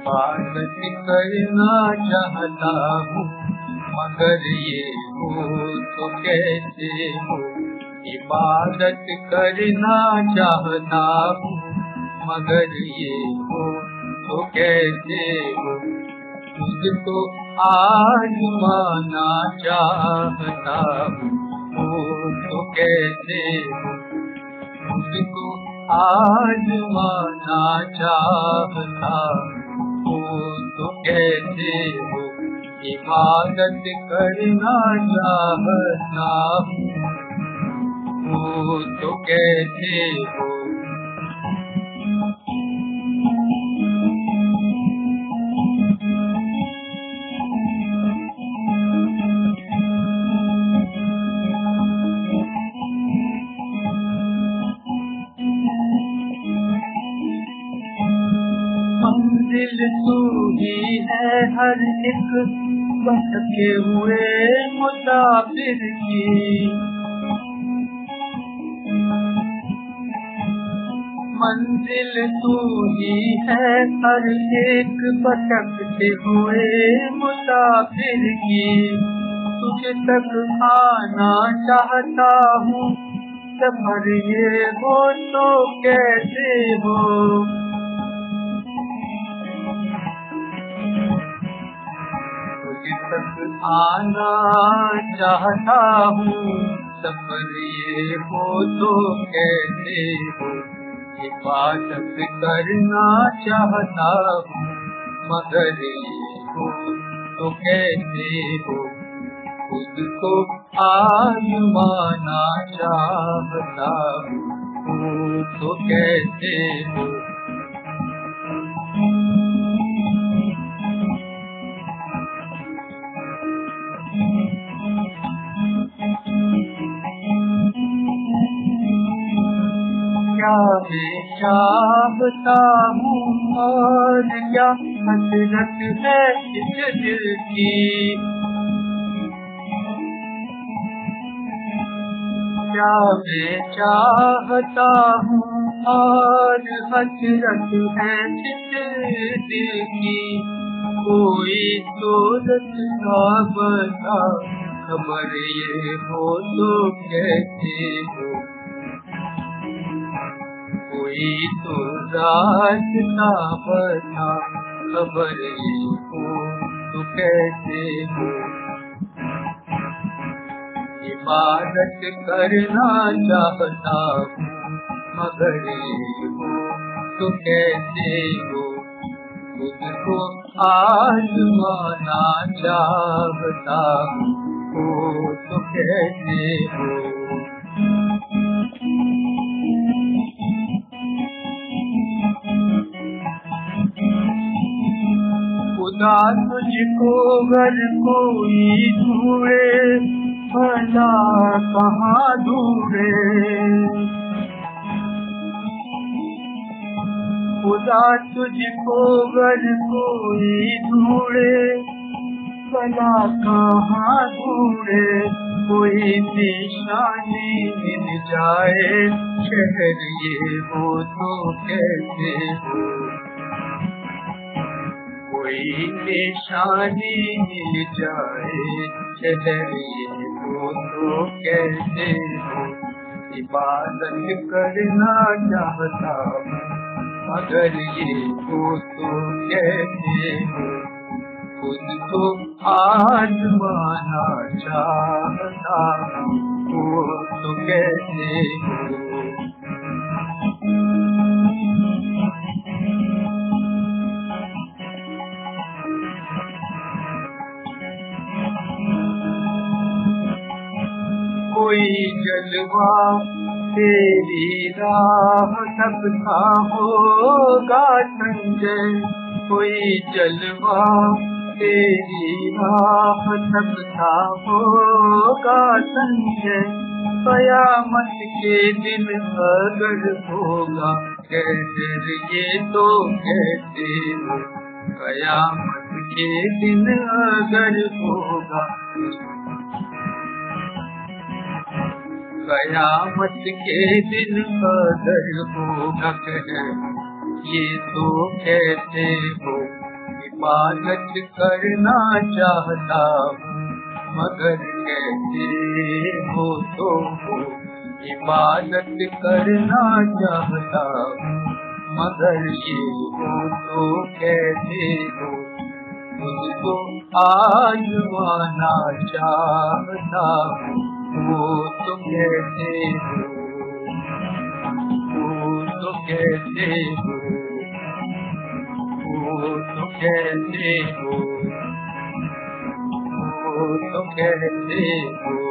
इबादत करना चाहता हूँ मगर ये हो तो कैसे हो। इबादत करना चाहता हूँ मगर ये हो तो कैसे हो। तुझको आजमाना चाहता हूँ तो कैसे हो। तुझको आजमाना चाहता हूँ तो कैसे हो। इबादत करना चाहता हूँ तो कैसे हो। मंजिल तू ही है हर एक भटके हुए मुसाफिर की। मंजिल तू ही है हर एक भटकते हुए मुसाफिर की। तुझ तक आना चाहता हूँ सफर ये हो तो कैसे हो। आना चाहता हूँ सफर ये हो तो कैसे हो। इबादत करना चाहता हूँ मगर ये हो तो कैसे हो। खुद को आजमाना चाहता हूँ तो कैसे हो। क्या मैं चाहता हूँ और क्या हसरत है इस दिल की। क्या मैं चाहता हूँ और हसरत है इस दिल की। कोई सूरत ना बता खबर ये हो तो कैसे हो। कोई तो रास्ता बता खबर ये हो तो कैसे हो। इबादत करना चाहता हूँ मगर ये हो तो कैसे हो। खुद को आजमाना चाहता हूँ तो कैसे हो। खुदा तुझको अगर कोई ढूंढे भला कहाँ ढूंढे। खुदा तुझको अगर कोई ढूंढे भला कहाँ ढूंढे। कोई निशानी मिल जाए शहर ये हो तो कैसे हो। कोई निशानी मिल जाए शहर ये हो तो कैसे हो। इबादत करना चाहता हूँ मगर ये हो तो कैसे हो। खुद को आजमाना चाहता हूँ तो कैसे हो। कोई जलवा तेरी राह सबका होगा संजय। कोई जलवा तेरी राह सबका होगा संजय। कयामत के दिन अगर होगा कहर ये तो कैसे हो। कयामत के दिन अगर होगा कयामत के दिन अगर होगा कहर ये तो कैसे हो। इबादत करना चाहता हूँ मगर कैसे हो तो हो। इबादत करना चाहता हूँ मगर ये हो तो कैसे हो। मुझको आजमाना चाहता हूँ वो तो कैसे हो, वो तो कैसे हो, वो तो कैसे हो, वो तो कैसे हो।